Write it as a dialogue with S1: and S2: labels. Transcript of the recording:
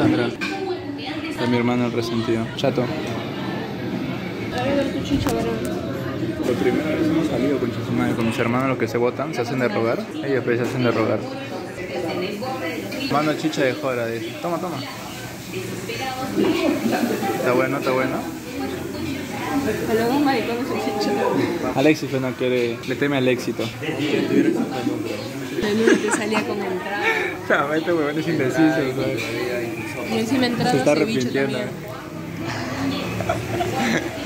S1: Sandra. De mi hermano el resentido. Chato.
S2: A ver tu chicha, varón.
S1: Por primera vez hemos salido con mis hermanos, los que se votan, se hacen de rogar. Ellos pues se hacen de rogar. Mano chicha de jora, dice. Toma, toma. Está bueno, está bueno.
S2: Pero un maricón es su chicha.
S1: Alexis pues no quiere, le teme al éxito.
S2: Menudo te salía con entrada.
S1: No, este huevón es indeciso, ¿sabes?
S2: Y encima entrada
S1: Se está
S2: ceviche
S1: arrepintiendo.
S2: también.